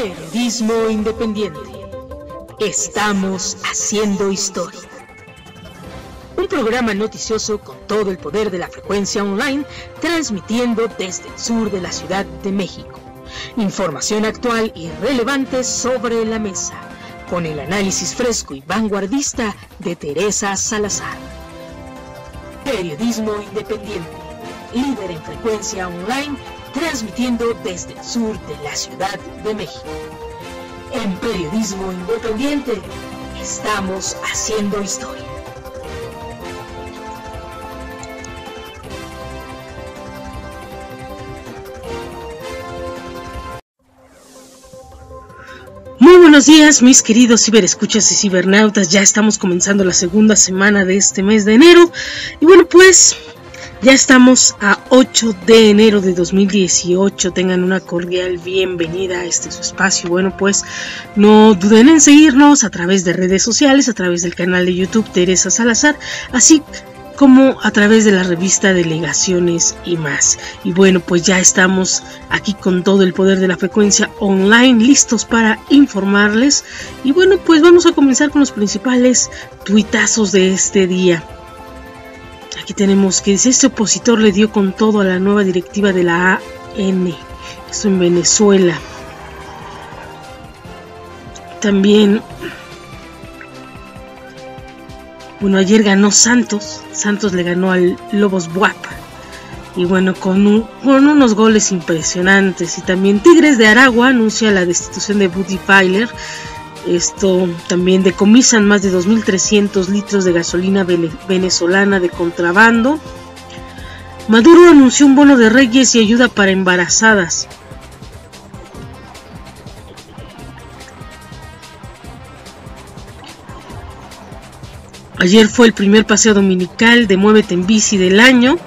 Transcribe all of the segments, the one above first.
Periodismo independiente. Estamos haciendo historia. Un programa noticioso con todo el poder de la frecuencia online, transmitiendo desde el sur de la Ciudad de México. Información actual y relevante sobre la mesa, con el análisis fresco y vanguardista de Teresa Salazar. Periodismo independiente, líder en frecuencia online, transmitiendo desde el sur de la Ciudad de México. En Periodismo Independiente, estamos haciendo historia. Muy buenos días, mis queridos ciberescuchas y cibernautas. Ya estamos comenzando la segunda semana de este mes de enero. Y bueno, pues ya estamos a 8 de enero de 2018. Tengan una cordial bienvenida a este su espacio. Bueno, pues no duden en seguirnos a través de redes sociales, a través del canal de YouTube Teresa Salazar, así como a través de la revista Delegaciones y más. Y bueno, pues ya estamos aquí con todo el poder de la frecuencia online, listos para informarles. Y bueno, pues vamos a comenzar con los principales tuitazos de este día. Aquí tenemos que dice: este opositor le dio con todo a la nueva directiva de la AN. Esto en Venezuela. También, bueno, ayer ganó Santos le ganó al Lobos Buap, y bueno, con unos goles impresionantes. Y también Tigres de Aragua anuncia la destitución de Buddy Feiler. Esto también decomisan más de 2.300 litros de gasolina venezolana de contrabando. Maduro anunció un bono de Reyes y ayuda para embarazadas. Ayer fue el primer paseo dominical de Muévete en Bici del año.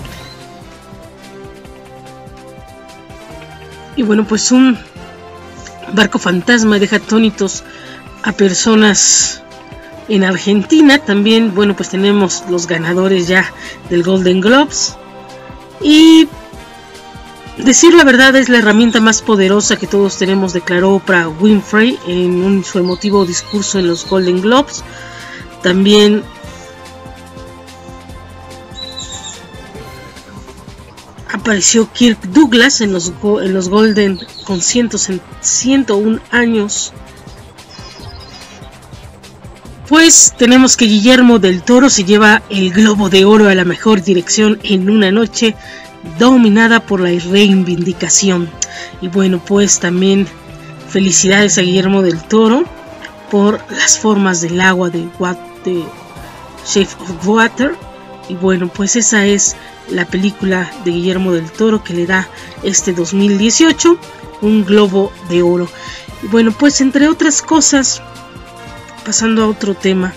Y bueno, pues un barco fantasma deja atónitos a personas en Argentina. También, bueno, pues tenemos los ganadores ya del Golden Globes. Y decir la verdad es la herramienta más poderosa que todos tenemos, declaró Oprah Winfrey en su emotivo discurso en los Golden Globes. También apareció Kirk Douglas en los Golden con 101 años. Pues tenemos que Guillermo del Toro se lleva el Globo de Oro a la mejor dirección en una noche dominada por la reivindicación. Y bueno, pues también felicidades a Guillermo del Toro por Las formas del agua de Shape of Water. Y bueno, pues esa es la película de Guillermo del Toro que le da este 2018 un Globo de Oro. Y bueno, pues entre otras cosas, pasando a otro tema,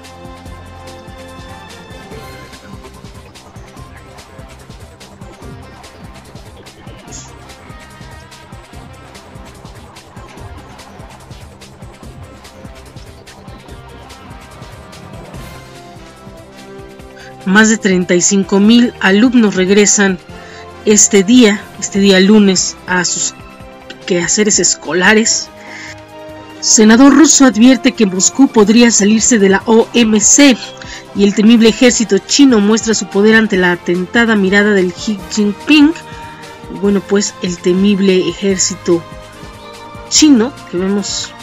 más de 35,000 alumnos regresan este día lunes a sus quehaceres escolares. Senador ruso advierte que Moscú podría salirse de la OMC y el temible ejército chino muestra su poder ante la atentada mirada del Xi Jinping. Bueno, pues el temible ejército chino que vemos,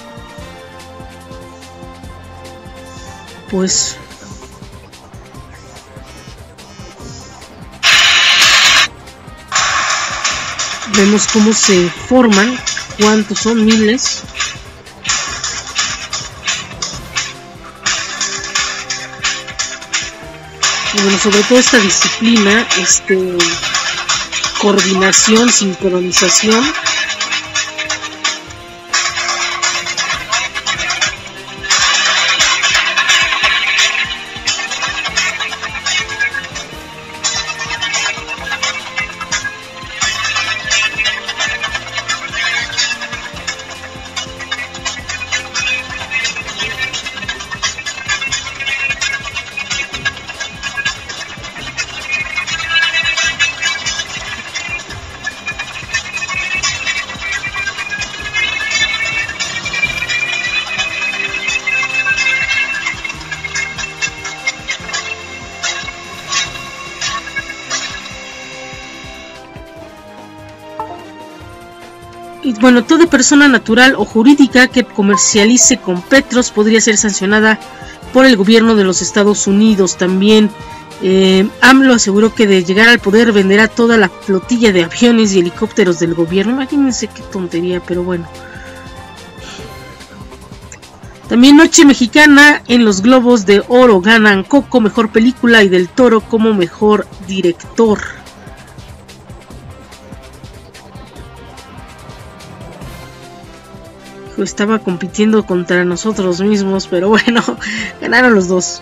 pues vemos cómo se forman, cuántos son, miles. Y bueno, sobre todo esta disciplina, coordinación, sincronización. Y bueno, toda persona natural o jurídica que comercialice con petros podría ser sancionada por el gobierno de los Estados Unidos. También AMLO aseguró que de llegar al poder venderá toda la flotilla de aviones y helicópteros del gobierno. Imagínense qué tontería, pero bueno. También Noche Mexicana, en los Globos de Oro ganan Coco mejor película y Del Toro como mejor director. Estaba compitiendo contra nosotros mismos, pero bueno, ganaron los dos.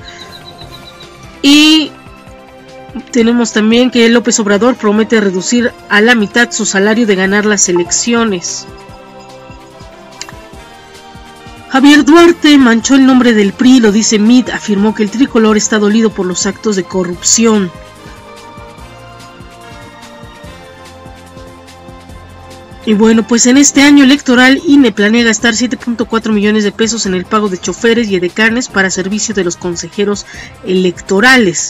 Y tenemos también que López Obrador promete reducir a la mitad su salario de ganar las elecciones. Javier Duarte manchó el nombre del PRI, lo dice Meade, afirmó que el tricolor está dolido por los actos de corrupción. Y bueno, pues en este año electoral INE planea gastar 7.4 millones de pesos en el pago de choferes y edecanes para servicio de los consejeros electorales.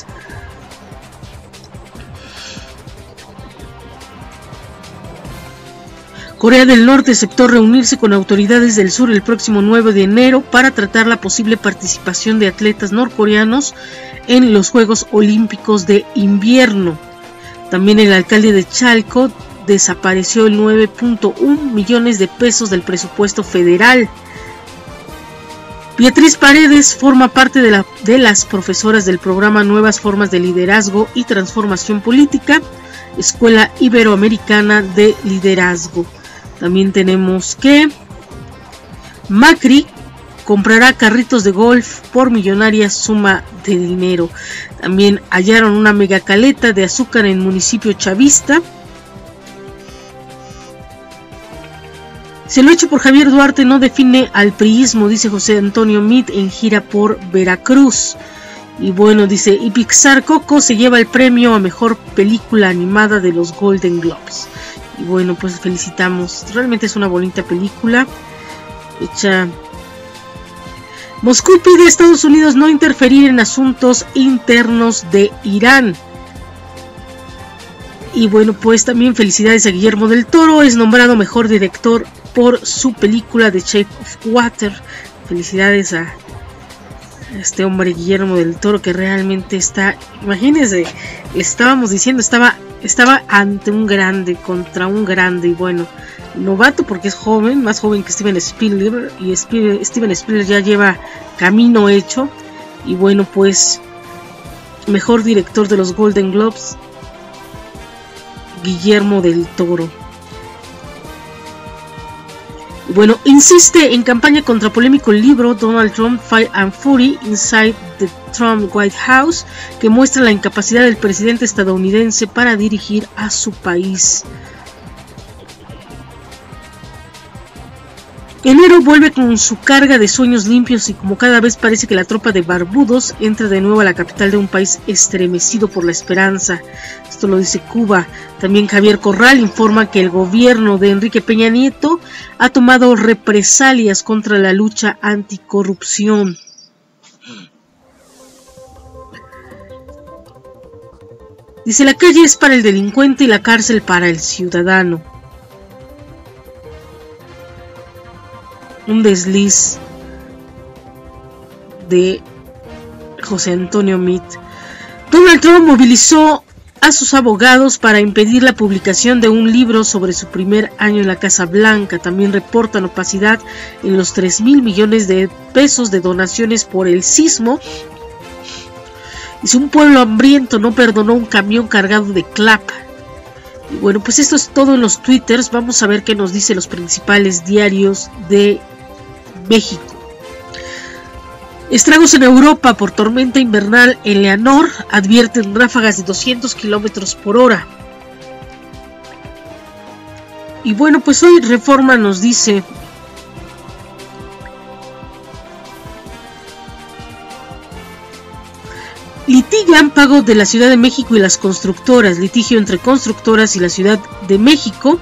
Corea del Norte aceptó reunirse con autoridades del sur el próximo 9 de enero para tratar la posible participación de atletas norcoreanos en los Juegos Olímpicos de Invierno. También el alcalde de Chalco desapareció el 9.1 millones de pesos del presupuesto federal. Beatriz Paredes forma parte de las profesoras del programa Nuevas Formas de Liderazgo y Transformación Política, Escuela Iberoamericana de Liderazgo. También tenemos que Macri comprará carritos de golf por millonaria suma de dinero. También hallaron una megacaleta de azúcar en el municipio chavista. Se lo hecho por Javier Duarte no define al priismo, dice José Antonio Meade en gira por Veracruz. Y bueno, dice, y Pixar Coco se lleva el premio a mejor película animada de los Golden Globes. Y bueno, pues felicitamos, realmente es una bonita película hecha. Moscú pide a Estados Unidos no interferir en asuntos internos de Irán. Y bueno, pues también felicidades a Guillermo del Toro, es nombrado mejor director por su película The Shape of Water. Felicidades a este hombre Guillermo del Toro, que realmente está, imagínense, estábamos diciendo, estaba ante un grande, contra un grande, y bueno, novato porque es joven, más joven que Steven Spielberg, y Steven Spielberg ya lleva camino hecho. Y bueno, pues mejor director de los Golden Globes, Guillermo del Toro. Bueno, insiste en campaña contra polémico el libro Donald Trump, Fire and Fury, Inside the Trump White House, que muestra la incapacidad del presidente estadounidense para dirigir a su país. Enero vuelve con su carga de sueños limpios y como cada vez parece que la tropa de barbudos entra de nuevo a la capital de un país estremecido por la esperanza. Esto lo dice Cuba. También Javier Corral informa que el gobierno de Enrique Peña Nieto ha tomado represalias contra la lucha anticorrupción. Dice, la calle es para el delincuente y la cárcel para el ciudadano. Un desliz de José Antonio Meade. Donald Trump movilizó a sus abogados para impedir la publicación de un libro sobre su primer año en la Casa Blanca. También reportan opacidad en los 3,000 millones de pesos de donaciones por el sismo. Dice, un pueblo hambriento no perdonó un camión cargado de clap. Y bueno, pues esto es todo en los twitters. Vamos a ver qué nos dicen los principales diarios de México. Estragos en Europa por tormenta invernal. Eleanor advierten ráfagas de 200 kilómetros por hora. Y bueno, pues hoy Reforma nos dice: litigan pago de la Ciudad de México y las constructoras. Litigio entre constructoras y la Ciudad de México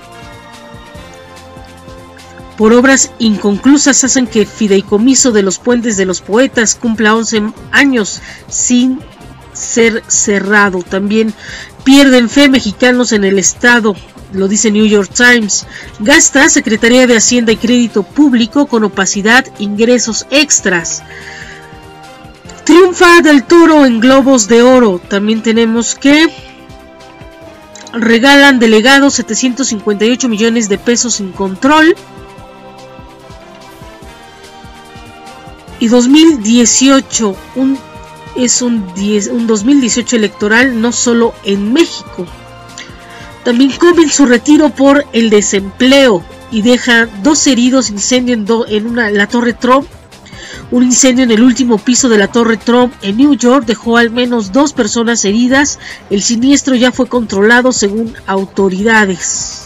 por obras inconclusas hacen que fideicomiso de los puentes de los poetas cumpla 11 años sin ser cerrado. También pierden fe mexicanos en el Estado lo dice New York Times. Gasta Secretaría de Hacienda y Crédito Público con opacidad ingresos extras. Triunfa Del Toro en Globos de Oro. También tenemos que regalan delegados 758 millones de pesos sin control. Y 2018 es un 2018 electoral no solo en México. También comen su retiro por el desempleo y deja 2 heridos. Incendio en la Torre Trump. Un incendio en el último piso de la Torre Trump en New York dejó al menos 2 personas heridas. El siniestro ya fue controlado según autoridades.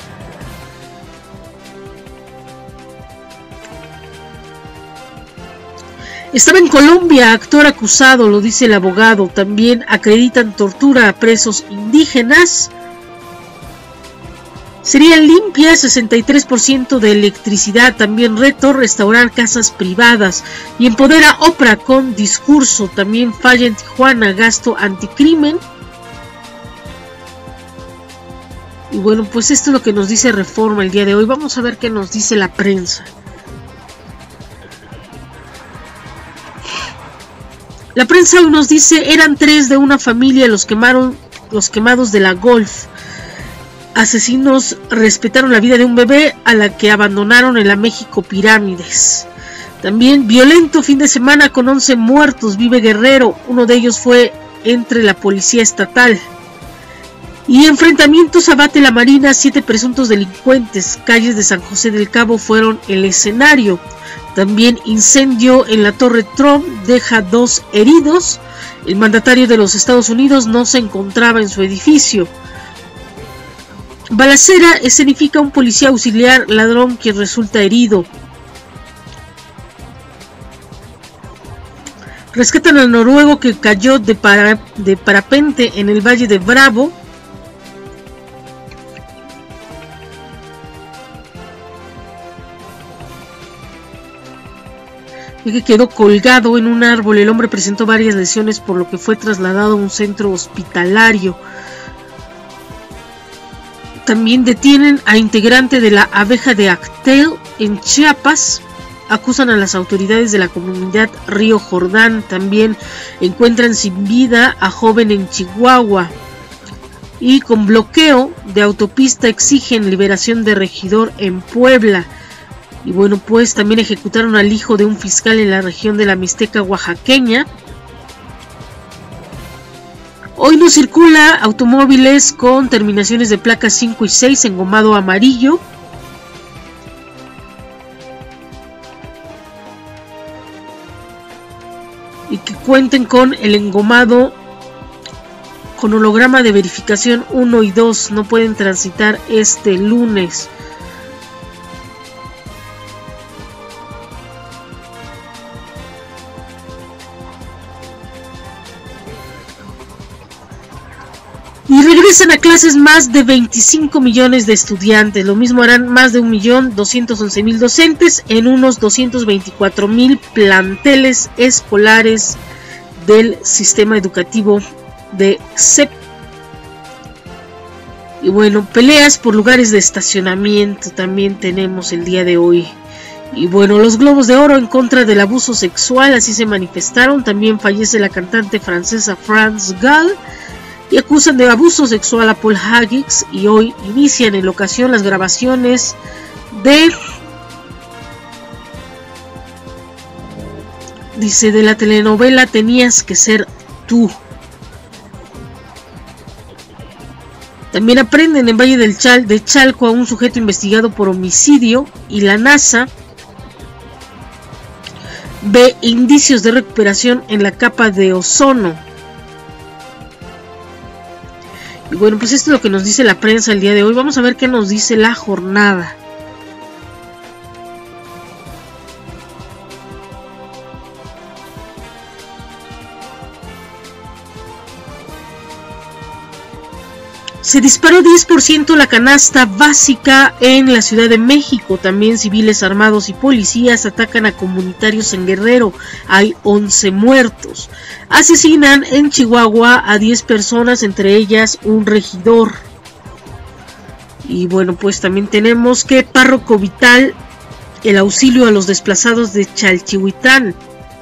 Estaba en Colombia, actor acusado, lo dice el abogado. También acreditan tortura a presos indígenas. Serían limpias 63% de electricidad. También reto restaurar casas privadas. Y empodera Oprah con discurso. También falla en Tijuana gasto anticrimen. Y bueno, pues esto es lo que nos dice Reforma el día de hoy. Vamos a ver qué nos dice la prensa. La prensa hoy nos dice: eran 3 de una familia los quemados de la Golf. Asesinos respetaron la vida de un bebé a la que abandonaron en la México Pirámides. También violento fin de semana con 11 muertos, vive Guerrero. Uno de ellos fue entre la policía estatal. Y enfrentamientos abate la Marina, 7 presuntos delincuentes. Calles de San José del Cabo fueron el escenario. También incendio en la Torre Trump deja 2 heridos. El mandatario de los Estados Unidos no se encontraba en su edificio. Balacera escenifica un policía auxiliar ladrón quien resulta herido. Rescatan al noruego que cayó de parapente en el Valle de Bravo. Y que quedó colgado en un árbol. El hombre presentó varias lesiones, por lo que fue trasladado a un centro hospitalario. También detienen a integrante de la abeja de Actel en Chiapas. Acusan a las autoridades de la comunidad Río Jordán. También encuentran sin vida a joven en Chihuahua. Y con bloqueo de autopista exigen liberación de regidor en Puebla. Y bueno, pues también ejecutaron al hijo de un fiscal en la región de la Mixteca oaxaqueña. Hoy no circula automóviles con terminaciones de placas 5 y 6 engomado amarillo. Y que cuenten con el engomado con holograma de verificación 1 y 2. No pueden transitar este lunes. Y regresan a clases más de 25 millones de estudiantes. Lo mismo harán más de 1.211.000 docentes en unos 224.000 planteles escolares del sistema educativo de CEP. Y bueno, peleas por lugares de estacionamiento también tenemos el día de hoy. Y bueno, los Globos de Oro en contra del abuso sexual, así se manifestaron. También fallece la cantante francesa France Gall. Y acusan de abuso sexual a Paul Haggis. Y hoy inician en locación las grabaciones de la telenovela Tenías que ser tú. También aprenden en Valle de Chalco a un sujeto investigado por homicidio. Y la NASA ve indicios de recuperación en la capa de ozono. Y bueno, pues esto es lo que nos dice la prensa el día de hoy. Vamos a ver qué nos dice La Jornada. Se disparó 10% la canasta básica en la Ciudad de México. También civiles armados y policías atacan a comunitarios en Guerrero. Hay 11 muertos. Asesinan en Chihuahua a 10 personas, entre ellas un regidor. Y bueno, pues también tenemos que párroco vital el auxilio a los desplazados de Chalchihuitán.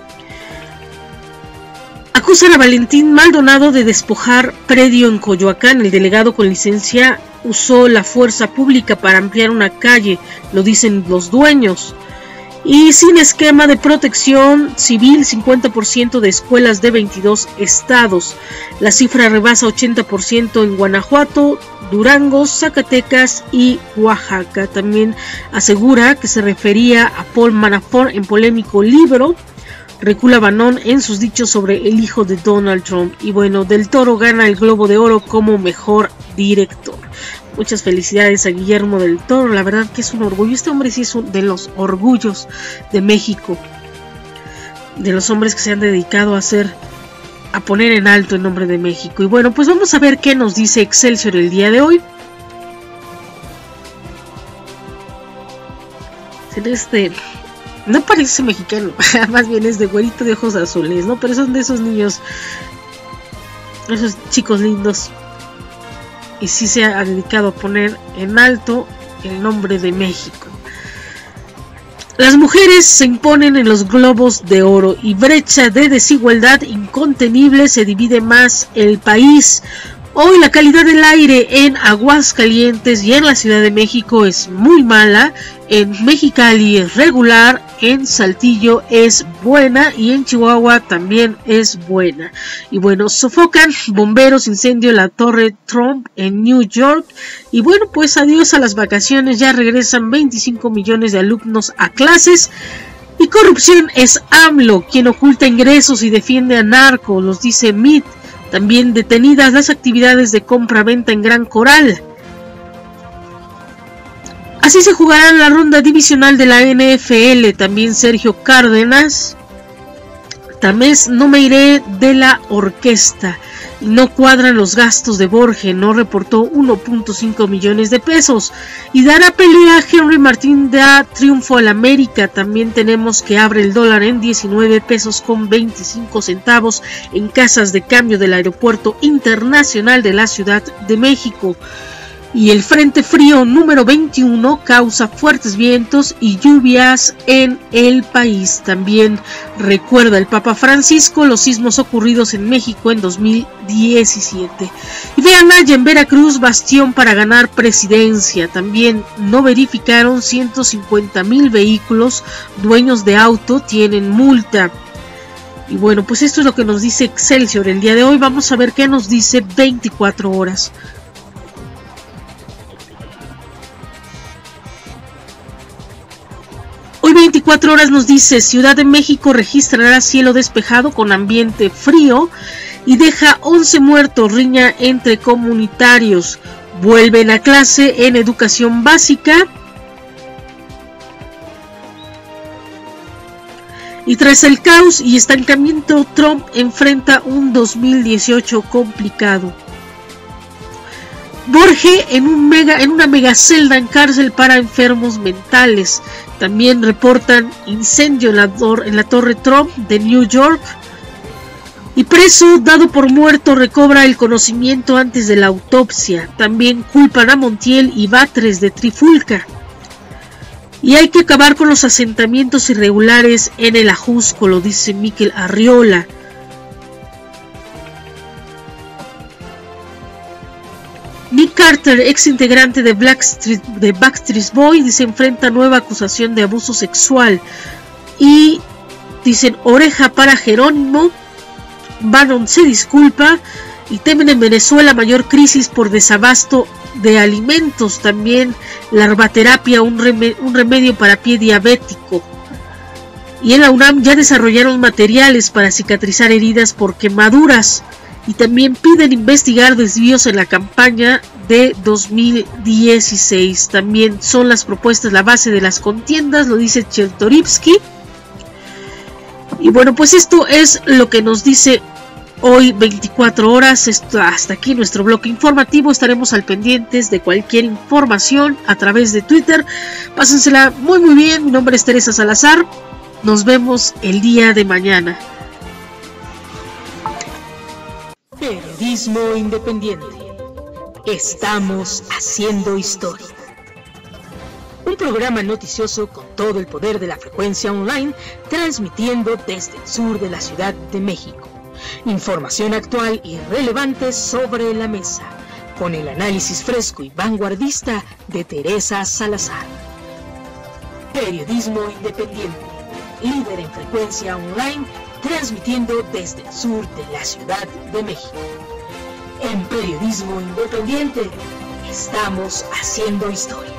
Acusan a Valentín Maldonado de despojar predio en Coyoacán. El delegado con licencia usó la fuerza pública para ampliar una calle, lo dicen los dueños. Y sin esquema de protección civil, 50% de escuelas de 22 estados. La cifra rebasa 80% en Guanajuato, Durango, Zacatecas y Oaxaca. También asegura que se refería a Paul Manafort en polémico libro. Recula Bannon en sus dichos sobre el hijo de Donald Trump. Y bueno, Del Toro gana el Globo de Oro como mejor director. Muchas felicidades a Guillermo del Toro, la verdad que es un orgullo. Este hombre sí es uno de los orgullos de México, de los hombres que se han dedicado a poner en alto el nombre de México. Y bueno, pues vamos a ver qué nos dice Excelsior el día de hoy. No parece mexicano, más bien es de güerito de ojos azules, ¿no? Pero son de esos niños, esos chicos lindos. Y sí se ha dedicado a poner en alto el nombre de México. Las mujeres se imponen en los globos de oro y brecha de desigualdad incontenible, se divide más el país. Hoy la calidad del aire en Aguascalientes y en la Ciudad de México es muy mala, en Mexicali es regular, en Saltillo es buena y en Chihuahua también es buena. Y bueno, sofocan bomberos incendio en la Torre Trump en New York. Y bueno, pues adiós a las vacaciones, ya regresan 25 millones de alumnos a clases. Y corrupción es AMLO, quien oculta ingresos y defiende a narcos, los dice MIT. También detenidas las actividades de compra-venta en Gran Coral. Así se jugará la ronda divisional de la NFL. También Sergio Cárdenas. Tamés no me iré de la orquesta. No cuadran los gastos de Borges. No reportó 1.5 millones de pesos. Y dará pelea a Henry Martín, da triunfo al América. También tenemos que abre el dólar en 19 pesos con 25 centavos en casas de cambio del Aeropuerto Internacional de la Ciudad de México. Y el frente frío número 21 causa fuertes vientos y lluvias en el país. También recuerda el Papa Francisco los sismos ocurridos en México en 2017. Y vean allá en Veracruz, bastión para ganar presidencia. También no verificaron 150,000 vehículos, dueños de auto tienen multa. Y bueno, pues esto es lo que nos dice Excelsior el día de hoy. Vamos a ver qué nos dice 24 horas. Hoy 24 horas nos dice: Ciudad de México registrará cielo despejado con ambiente frío y deja 11 muertos, riña entre comunitarios. Vuelven a clase en educación básica. Y tras el caos y estancamiento, Trump enfrenta un 2018 complicado. Borges en una megacelda en cárcel para enfermos mentales. También reportan incendio en la Torre Trump de New York. Y preso dado por muerto recobra el conocimiento antes de la autopsia. También culpan a Montiel y Batres de Trifulca. Y hay que acabar con los asentamientos irregulares en el Ajusco, lo dice Miquel Arriola. Nick Carter, ex integrante de Backstreet Boys, se enfrenta a nueva acusación de abuso sexual. Y dicen oreja para Jerónimo. Bannon se disculpa. Y temen en Venezuela mayor crisis por desabasto de alimentos. También larvaterapia, un remedio para pie diabético. Y en la UNAM ya desarrollaron materiales para cicatrizar heridas por quemaduras. Y también piden investigar desvíos en la campaña de 2016. También son las propuestas la base de las contiendas, lo dice Chertorivsky. Y bueno, pues esto es lo que nos dice hoy 24 horas. Hasta aquí nuestro bloque informativo. Estaremos al pendientes de cualquier información a través de Twitter. Pásensela muy muy bien. Mi nombre es Teresa Salazar. Nos vemos el día de mañana. Periodismo independiente. Estamos haciendo historia. Un programa noticioso con todo el poder de la frecuencia online, transmitiendo desde el sur de la Ciudad de México. Información actual y relevante sobre la mesa, con el análisis fresco y vanguardista de Teresa Salazar. Periodismo independiente, líder en frecuencia online, transmitiendo desde el sur de la Ciudad de México. En Periodismo Independiente, estamos haciendo historia.